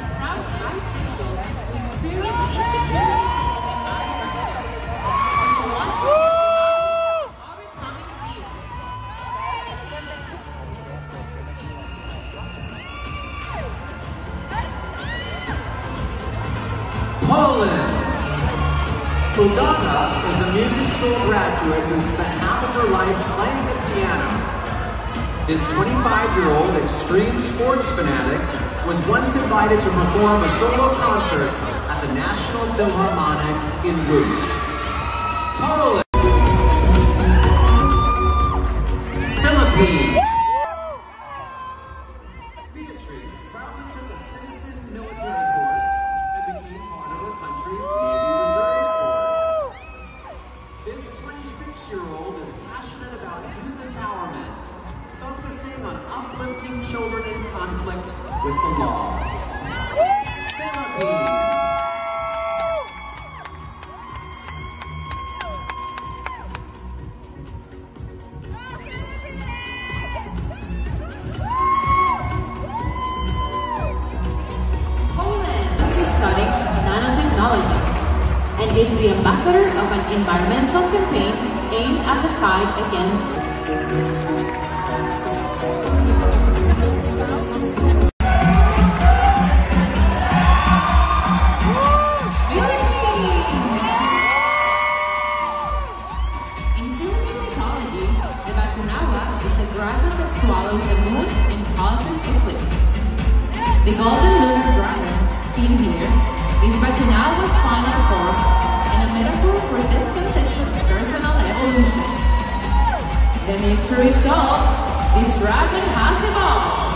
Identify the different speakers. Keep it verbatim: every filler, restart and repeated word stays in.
Speaker 1: proud bisexual who experience insecurities in adversity. To show us the overcoming fears.
Speaker 2: Poland. Bogana is a music school graduate who spent half of her life playing the piano. This twenty-five-year-old extreme sports fanatic was once invited to perform a solo concert at the National Philharmonic in Łódź. Poland. Philippines. Beatrice proudly took a citizen military course and became part of her country's Navy Reserve Corps. This twenty-six-year-old is passionate about youth empowerment, focusing on uplifting children in conflict with the law. Philippines.
Speaker 1: Nanotechnology, and is the ambassador of an environmental campaign aimed at the fight against Philippines. In Philippine mythology, the Bakunawa is the dragon that swallows the moon and causes eclipses. The golden lunar dragon, seen here, is Bakunawa's final form and a metaphor for this contestant's personal evolution. The mystery solved, this dragon has evolved.